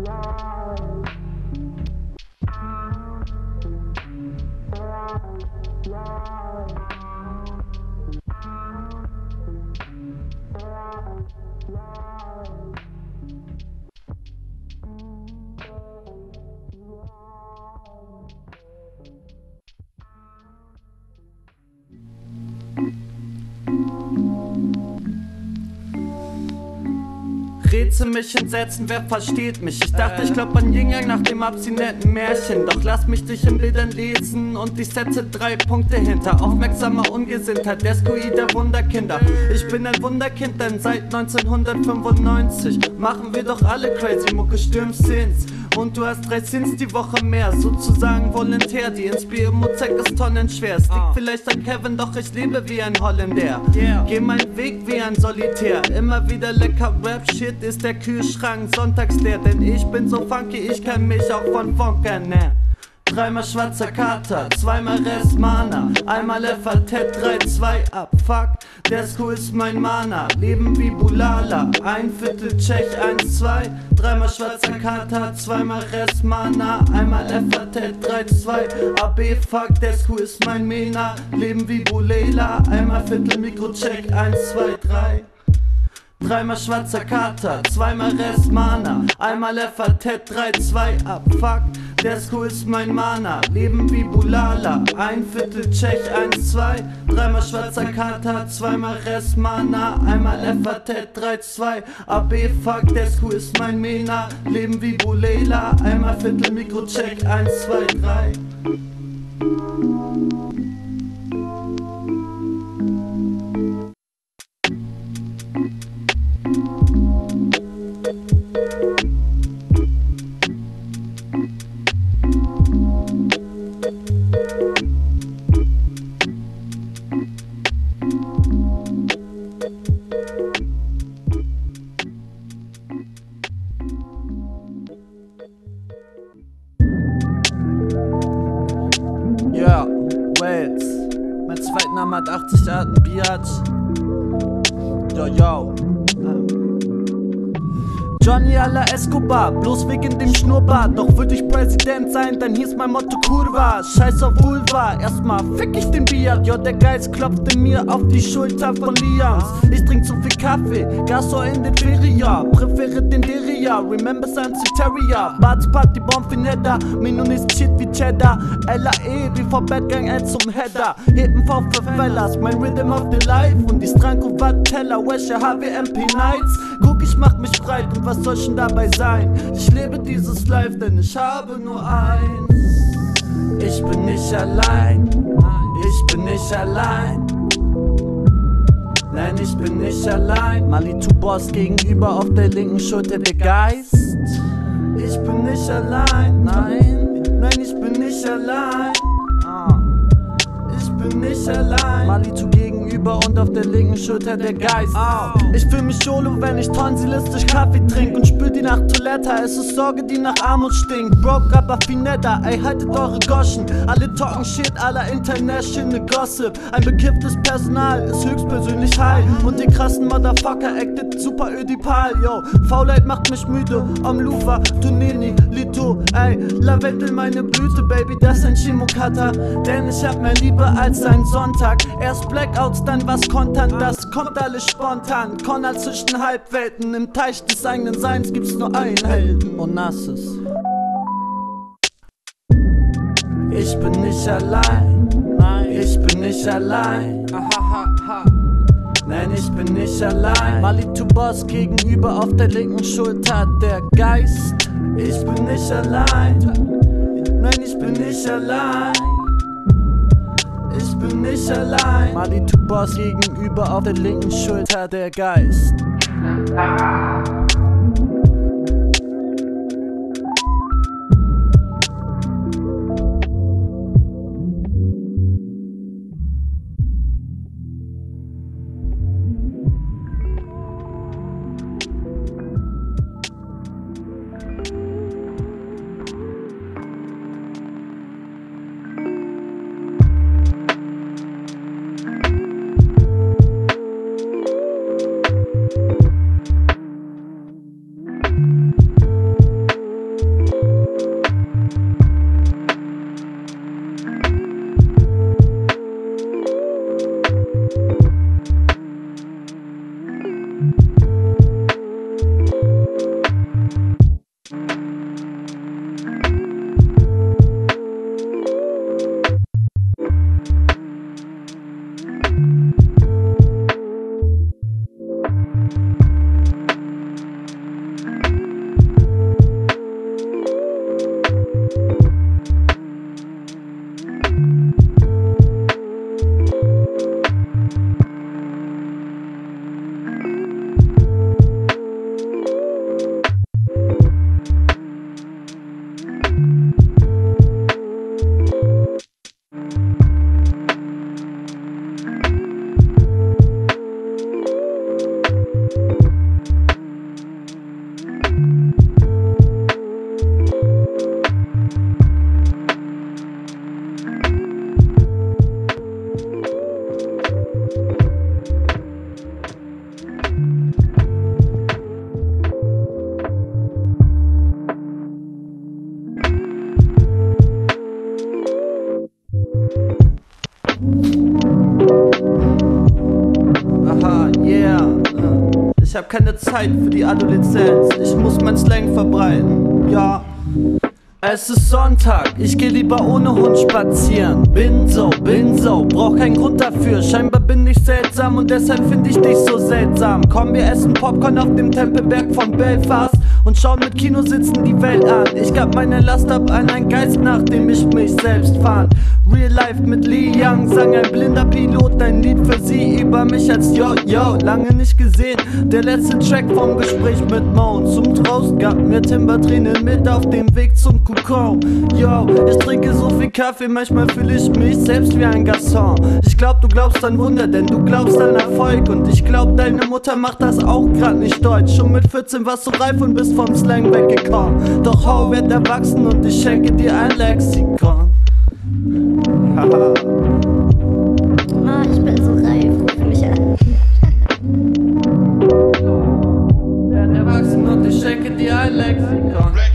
Rätsel mich entsetzen, wer versteht mich? Ich dachte, ich glaub an Yin Yang nach dem abstinenten Märchen. Doch lass mich dich in Bildern lesen und ich setze 3 Punkte hinter. Aufmerksamer Ungesinntheit, der Skui der Wunderkinder. Ich bin ein Wunderkind, denn seit 1995 machen wir doch alle crazy Mucke, Stürmszins. Und du hast 3 Sins die Woche mehr, sozusagen volontär. Die Inspirmozek ist tonnenschwer. Es liegt vielleicht an Kevin, doch ich lebe wie ein Holländer. Geh meinen Weg wie ein Solitär. Immer wieder lecker Rap-Shit, ist der Kühlschrank sonntags leer. Denn ich bin so funky, ich kann mich auch von Funk ernähren. 3-mal schwarzer Kater, 2-mal Restmana, 1-mal FAT, 3-2 ab, fuck, der School ist mein Mana, Leben wie Bulala, 1/4 Tschech, 1-2, 3-mal schwarzer Kater, 2-mal Restmana, 1-mal FAT, 3-2, AB, fuck, der School ist mein Mena, Leben wie Bulela, 1-mal Viertel Mikrocheck, 1, 2, 3. 3-mal schwarzer Kater, 2-mal Restmana, 1-mal FAT, 3-2 ab, fuck, der School ist mein Mana, Leben wie Bulala, 1/4 Tschech, 1-2, 3-mal schwarzer Kater, 2-mal Restmana, 1-mal FAT, 3-2, AB, fuck, der School ist mein Mena, Leben wie Bulela, 1-mal Viertel Mikrocheck, 1, 2, 3. Ja, Wales. Mein zweiter Name hat 80 Arten Biatch. Yo. Johnny a la Escobar, bloß wegen dem Schnurrbart. Doch würd ich Präsident sein, dann hieß mein Motto Kurva. Scheiß auf Vulva, erstmal fick ich den Biat. Ja, der Geist klopfte mir auf die Schulter von Liams. Ich trink zu viel Kaffee, Gasor in den Ferien. Präfere den Deria, remember Sanctuaria. Barts Party, Bonfinetta, Minonis Shit wie Cheddar. LAE, wie vor Bettgang zum Header. Heben V für Fellas, mein Rhythm of the Life. Und die Stranko Teller, Wäsche, HWMP Nights. Guck, ich mach mich breit und was soll schon dabei sein? Ich lebe dieses Life, denn ich habe nur eins. Ich bin nicht allein, ich bin nicht allein. Nein, ich bin nicht allein. Malitu Boss gegenüber auf der linken Schulter der Geist. Ich bin nicht allein, nein, ich bin nicht allein. Ich bin nicht allein. Malitu gegenüber und auf der linken Schulter der Geist. Ich fühl mich solo, wenn ich tonsilistisch Kaffee trink und spül die nach Toilette. Es ist Sorge, die nach Armut stinkt. Broke, aber viel netter, ey, haltet eure Goschen. Alle talken shit, aller international Gossip. Ein bekifftes Personal ist höchstpersönlich heil. Und die krassen Motherfucker acted super ödipal, yo. Faulheit macht mich müde, am Lufa, Tunini, Lito, ey. Lavendel meine Blüte, Baby, das ist ein Chemokata. Denn ich hab mehr Liebe als ein Sonntag. Erst Blackouts, dann was kontern, das kommt alles spontan. Connor zwischen Halbwelten, im Teich des eigenen Seins gibt's nur einen Helden. Onassis. Ich bin nicht allein, nein, ich bin nicht allein. Nein, ich bin nicht allein. Malitu Boss gegenüber auf der linken Schulter der Geist. Ich bin nicht allein, nein, ich bin nicht allein. Ich bin nicht allein. Malitu Boss gegenüber auf der linken Schulter der Geist. Aha, yeah. Ich hab keine Zeit für die Adoleszenz. Ich muss mein Slang verbreiten. Ja. Es ist Sonntag, ich geh lieber ohne Hund spazieren. Bin so, brauch keinen Grund dafür. Scheinbar bin ich seltsam und deshalb find ich dich so seltsam. Komm, wir essen Popcorn auf dem Tempelberg von Belfast und schauen mit Kinositzen die Welt an. Ich gab meine Last ab an einen Geist, nachdem ich mich selbst fand. Real Life mit Lee Young, sang ein blinder Pilot ein Lied für sie über mich als Yo, lange nicht gesehen. Der letzte Track vom Gespräch mit Mo. Zum Trost gab mir Timbertränen mit auf dem Weg zum Kokon. Yo, ich trinke so viel Kaffee, manchmal fühle ich mich selbst wie ein Garçon. Ich glaub, du glaubst an Wunder, denn du glaubst an Erfolg. Und ich glaub, deine Mutter macht das auch grad nicht deutsch. Schon mit 14 warst du reif und bist vom Slang weggekommen. Doch ho, werd erwachsen und ich schenke dir ein Lexikon. Haha. Mann, ich bin so reif, ruf mich an. Werd erwachsen und ich schenke dir ein Lexikon.